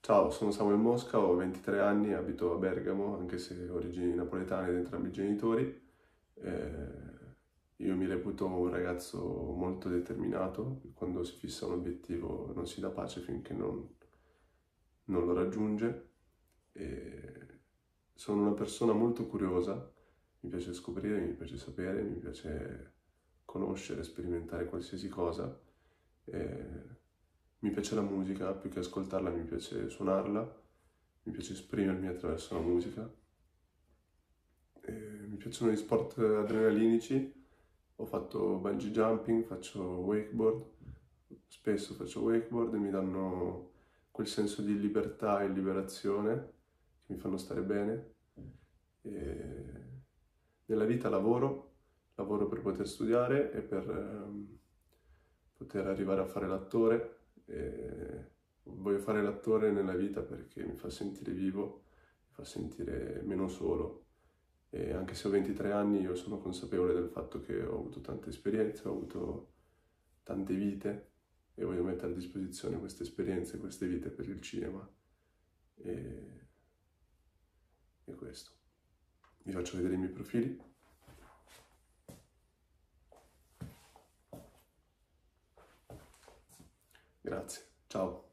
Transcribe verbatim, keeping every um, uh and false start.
Ciao, sono Samuel Mosca, ho ventitré anni, abito a Bergamo, anche se ho origini napoletane da entrambi i genitori. Eh, io mi reputo un ragazzo molto determinato, quando si fissa un obiettivo non si dà pace finché non, non lo raggiunge. E sono una persona molto curiosa, mi piace scoprire, mi piace sapere, mi piace conoscere, sperimentare qualsiasi cosa. E mi piace la musica, più che ascoltarla mi piace suonarla, mi piace esprimermi attraverso la musica. E mi piacciono gli sport adrenalinici, ho fatto bungee jumping, faccio wakeboard, spesso faccio wakeboard e mi danno quel senso di libertà e liberazione che mi fanno stare bene. E nella vita lavoro, lavoro per poter studiare e per ehm, poter arrivare a fare l'attore. E voglio fare l'attore nella vita perché mi fa sentire vivo, mi fa sentire meno solo. E anche se ho ventitré anni, io sono consapevole del fatto che ho avuto tante esperienze, ho avuto tante vite e voglio mettere a disposizione queste esperienze, queste vite per il cinema. E, e questo. Vi faccio vedere i miei profili. Grazie, ciao.